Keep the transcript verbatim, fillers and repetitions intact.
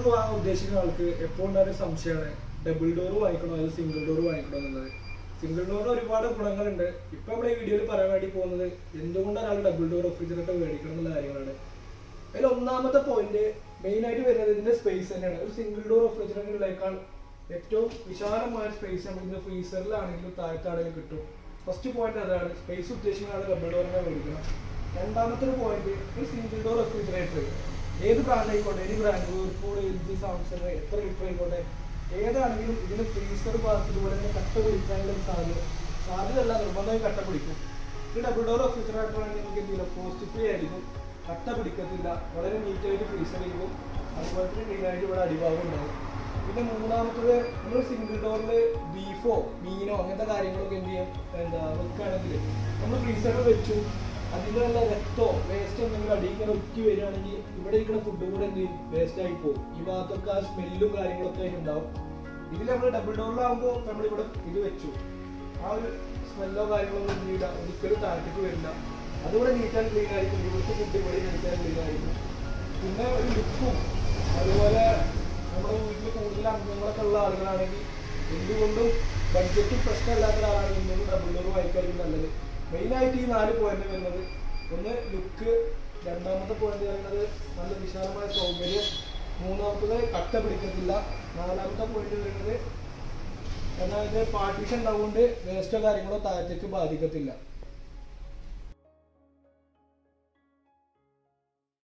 Refrigerator വാങ്ങാൻ ഉദ്ദേശിക്കുന്ന ആൾക്ക് എപ്പോഴും ഉണ്ടായ സംശയമാണ് ഡബിൾ ഡോർ വാങ്ങിക്കണോ അല്ലെങ്കിൽ സിംഗിൾ ഡോർ വാങ്ങിക്കണോ എന്നുള്ളത്. സിംഗിൾ ഡോറിന് ഒരുപാട് ഗുണങ്ങളുണ്ട്. ഇപ്പൊ നമ്മൾ ഈ വീഡിയോയിൽ പറയാൻ വേണ്ടി പോകുന്നത് എന്തുകൊണ്ടാണ് ഒരാൾ ഡബിൾ ഡോർ റെഫ്രിജറേറ്റർ മേടിക്കണം എന്നുള്ള കാര്യങ്ങളാണ്. അതിൽ ഒന്നാമത്തെ പോയിന്റ് മെയിൻ ആയിട്ട് വരുന്നത് ഇതിന്റെ സ്പേസ് തന്നെയാണ്. ഒരു സിംഗിൾ ഡോർ റെഫ്രിജറേറ്ററിനേക്കാൾ ഏറ്റവും വിശാലമായ സ്പേസ് നമുക്ക് ഫ്രീസറിലാണെങ്കിലും താഴത്താണെങ്കിലും കിട്ടും. ഫസ്റ്റ് പോയിന്റ് അതാണ്. സ്പേസ് ഉദ്ദേശിക്കുന്ന ആൾ ഡബിൾ ഡോറിനെ മേടിക്കണം. രണ്ടാമത്തെ ഒരു പോയിന്റ്, ഒരു സിംഗിൾ ഡോർ റെഫ്രിജറേറ്റർ ഏത് ബ്രാൻഡ് ആയിക്കോട്ടെ, ഏത് brand Whirlpool, L G, Samsung, എത്ര ലിറ്റർ ആയിക്കോട്ടെ, ഏതാണെങ്കിലും ഇതിന് ഫ്രീസർ ഭാഗത്തിലൂടെ തന്നെ കട്ട പിടിക്കാനുള്ള സാധ്യത സാധ്യതയല്ല നിർബന്ധമായി കട്ട പിടിക്കും. ഈ ഡബിൾ ഡോർ റെഫ്രിജറേറ്റർ ആണെങ്കിൽ നമുക്ക് എന്തെങ്കിലും കോസ്റ്റ് ഫ്രീ ആയിരിക്കും, കട്ട പിടിക്കത്തില്ല, വളരെ നീറ്റായിട്ട് ഫ്രീസർ ചെയ്യും, അതുപോലെ തന്നെ ക്ലീനായിട്ട് ഇവിടെ അടിഭാഗം ഉണ്ടാവും. പിന്നെ മൂന്നാമത്തത്, നമ്മൾ സിംഗിൾ ഡോറിൽ ബീഫോ മീനോ അങ്ങനത്തെ കാര്യങ്ങളൊക്കെ എന്ത് ചെയ്യും എന്താ വെക്കുകയാണെങ്കിൽ നമ്മൾ ഫ്രീസറിൽ വെച്ചു അതിൻ്റെ നല്ല രക്തോ വേസ്റ്റോ എന്തെങ്കിലും അടിയിക്കാൻ ഒറ്റി വരികയാണെങ്കിൽ ഇവിടെ ഇരിക്കുന്ന ഫുഡ് കൂടെ എന്ത് ചെയ്യും വേസ്റ്റ് ആയി പോകും. ഈ ഭാഗത്തൊക്കെ ആ സ്മെല്ലും കാര്യങ്ങളൊക്കെ ഉണ്ടാവും. ഇതിൽ നമ്മൾ ഡബിൾ ഡോറിലാകുമ്പോൾ നമ്മളിവിടെ ഇത് വെച്ചു, ആ ഒരു സ്മെല്ലോ കാര്യങ്ങളൊന്നും എന്ത് ചെയ്യില്ല, ഒരിക്കലും താഴത്തേക്ക് വരില്ല. അതുകൂടെ നീറ്റാൻ ക്ലീൻ ആയിരിക്കും. ഇവിടുത്തെ ഫുഡ് ഇവിടെ നീറ്റാൻ ക്ലീൻ ആയിരിക്കും. പിന്നെ ഒരു ലുക്കും, അതുപോലെ നമ്മുടെ വീട്ടിൽ കൂടുതൽ അംഗങ്ങളൊക്കെ ഉള്ള ആളുകളാണെങ്കിൽ എന്തുകൊണ്ടും ബഡ്ജറ്റും പ്രശ്നമില്ലാത്ത ഒരാളാണെങ്കിൽ എന്തുകൊണ്ടും ഡബിൾ ഡോർ വായിക്കായിരിക്കും നല്ലത്. മെയിനായിട്ട് ഈ നാല് പോയിന്റ് വരുന്നത്, ഒന്ന് ലുക്ക്, രണ്ടാമത്തെ പോയിന്റ് വരുന്നത് നല്ല വിശാലമായ സൗകര്യം, മൂന്നാമത്തത് കട്ട പിടിക്കത്തില്ല, നാലാമത്തെ പോയിന്റ് വരുന്നത് അതായത് പാർട്ടീഷൻ ഉണ്ടാവുകൊണ്ട് വേസ്റ്റോ കാര്യങ്ങളോ താഴത്തേക്ക് ബാധിക്കത്തില്ല.